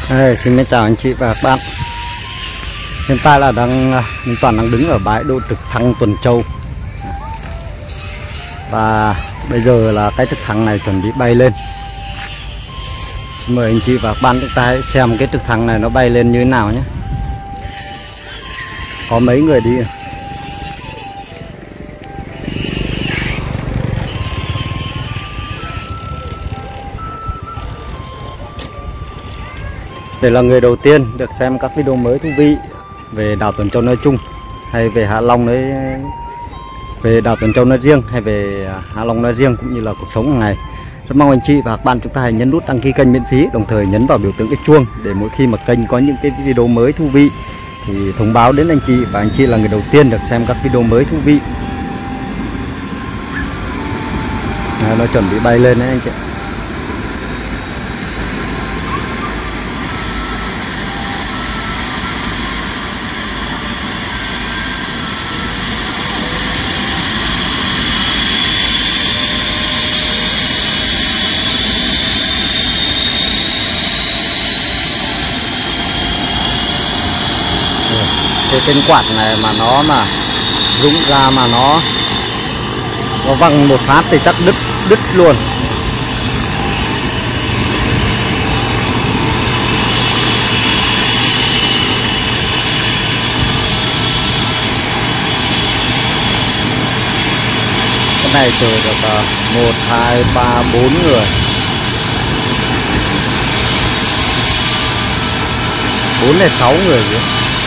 Xin chào anh chị và các bạn. Hiện tại là mình Toàn đang đứng ở bãi đỗ trực thăng Tuần Châu. Và bây giờ là cái trực thăng này chuẩn bị bay lên. Xin mời anh chị và các bạn chúng ta hãy xem cái trực thăng này nó bay lên như thế nào nhé. Có mấy người đi. Để là người đầu tiên được xem các video mới thú vị về đảo Tuần Châu nói chung, hay về Hạ Long nói, về đảo Tuần Châu nói riêng, hay về Hạ Long nói riêng, cũng như là cuộc sống hàng ngày. Rất mong anh chị và các bạn chúng ta hãy nhấn nút đăng ký kênh miễn phí, đồng thời nhấn vào biểu tượng cái chuông để mỗi khi mà kênh có những cái video mới thú vị thì thông báo đến anh chị, và anh chị là người đầu tiên được xem các video mới thú vị. Nó chuẩn bị bay lên đấy anh chị. Cái tên quạt này mà nó rung ra mà nó văng một phát thì chắc đứt luôn. Cái này chở được 1, 2, 3, 4 người. 4 đến 6 người chứ.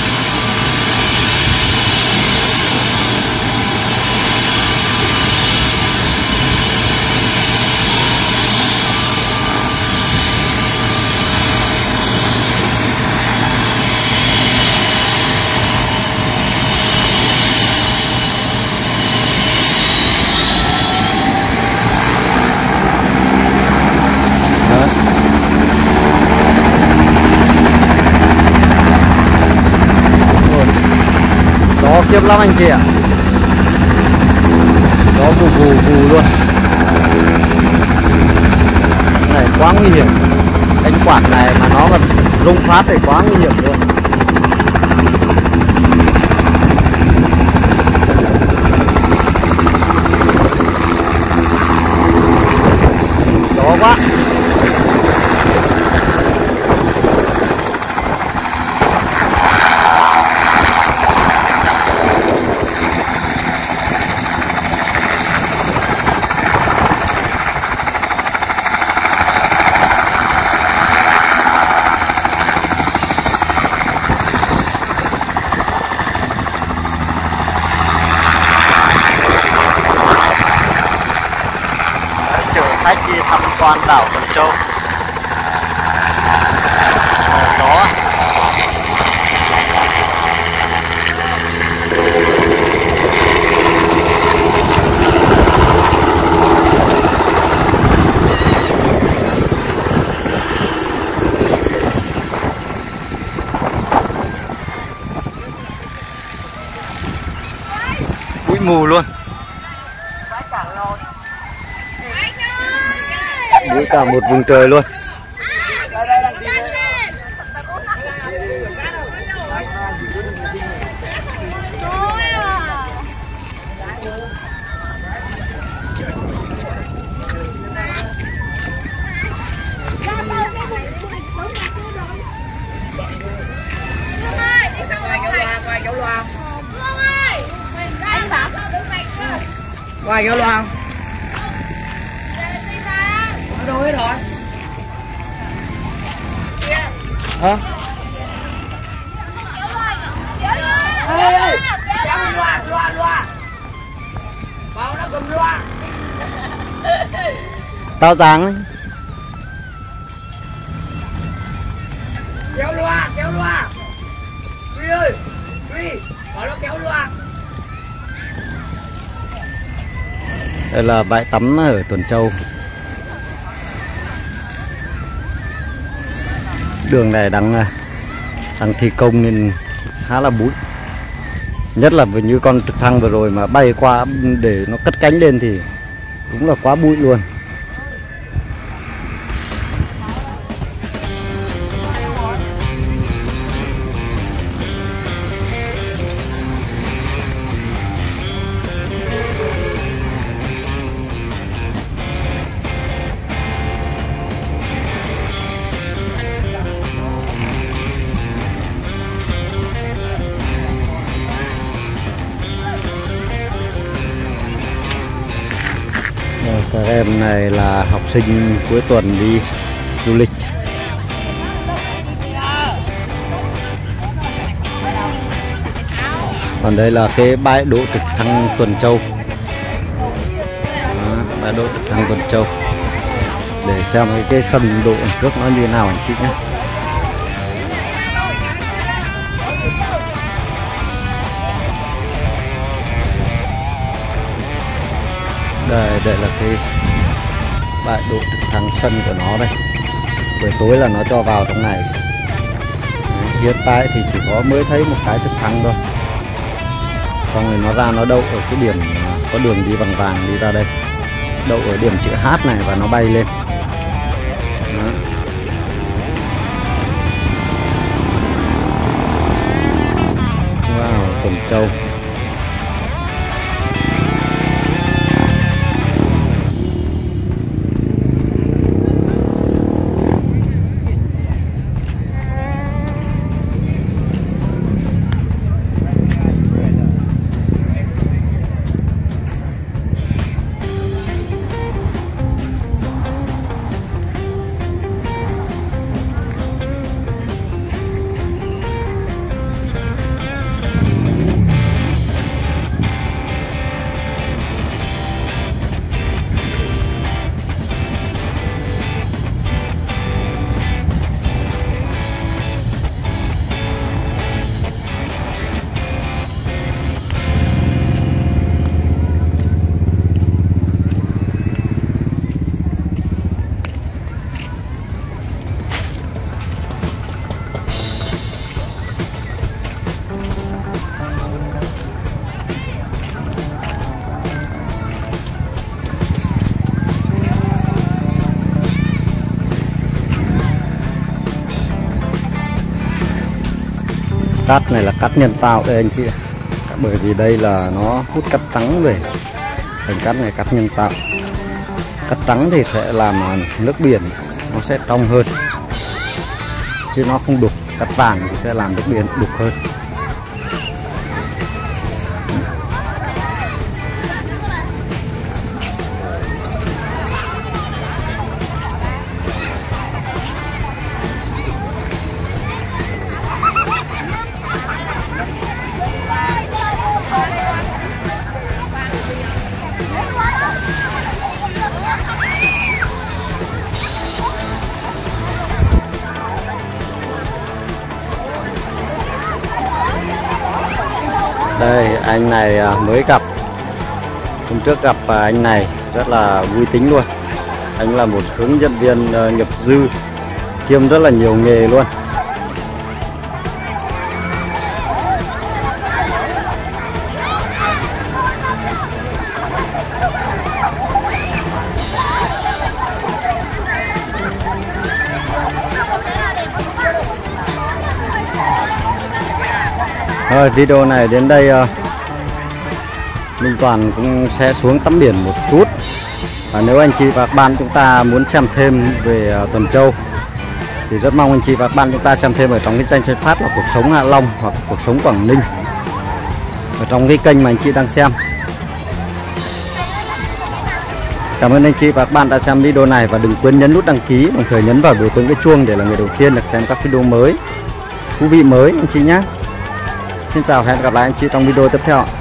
Gió khiếp lắm anh chị ạ. Gió vù luôn. Này quá nguy hiểm. Cánh quạt này mà nó mà rung phát thì quá nguy hiểm luôn. Gió quá. Khách đi tham quan đảo Tuần Châu. Gió. Bụi mù luôn. Bụi cả một vùng trời luôn. Ngoài vô luôn. Đâu hết rồi. Hả? Ê, loa. Bao nó cầm loa. Tao dáng ấy. Kéo loa. Huy ơi, bảo nó kéo loa. Đây là bãi tắm ở Tuần Châu. Đường này đang thi công nên khá là bụi. Nhất là như con trực thăng vừa rồi mà bay qua để nó cất cánh lên thì đúng là quá bụi luôn. em này là học sinh cuối tuần đi du lịch. Còn đây là cái bãi đỗ trực thăng Tuần Châu. Đó, bãi đỗ trực thăng Tuần Châu để xem cái phần độ cước nó như nào anh chị nhé. Đây là cái bãi đỗ trực thăng sân của nó đây. Buổi tối là nó cho vào trong này. Hiện tại thì chỉ mới thấy một cái trực thăng thôi. Xong rồi nó ra nó đậu ở cái điểm có đường đi vàng vàng đi ra đây, đậu ở điểm chữ H này và nó bay lên. Đó. Wow, Tuần Châu. Cát này là cát nhân tạo đây anh chị, bởi vì đây là nó hút cát trắng về thành cát này, cát nhân tạo. Cát trắng thì sẽ làm nước biển nó sẽ trong hơn chứ nó không đục. Cát vàng thì sẽ làm nước biển đục hơn. Đây anh này mới gặp, hôm trước gặp anh này rất là vui tính luôn. Anh là một hướng dẫn viên nghiệp dư kiêm rất là nhiều nghề luôn. Rồi video này đến đây Minh Toàn cũng sẽ xuống tắm biển một chút. Và nếu anh chị và các bạn chúng ta muốn xem thêm về Tuần Châu thì rất mong anh chị và các bạn chúng ta xem thêm ở trong cái kênh phát là Cuộc Sống Hạ Long hoặc Cuộc Sống Quảng Ninh, ở trong cái kênh mà anh chị đang xem. Cảm ơn anh chị và các bạn đã xem video này và đừng quên nhấn nút đăng ký, đồng thời nhấn vào biểu tượng cái chuông để là người đầu tiên được xem các video mới thú vị mới anh chị nhé. Xin chào và hẹn gặp lại anh chị trong video tiếp theo.